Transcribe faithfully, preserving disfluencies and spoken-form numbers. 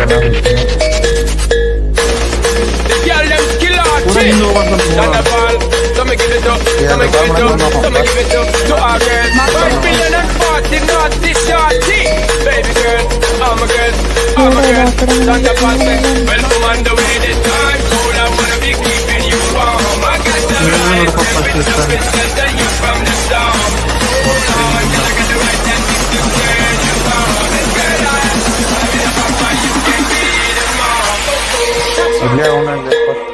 girl them skill out shit. Stand up all, so me give it up, so me give it up, so me give it up to our girls. Five million and forty, not this shorty. Baby girl, I'm a girl, I'm a girl. Stand up all, say, well come on the way this time. Cold, I wanna be keeping you warm. I got the right temperature, it's just that you from the storm. Hold on, till I get the right temperature to turn you on. Girl, I, I'm in a papa, you can be the mom. Bля, у нас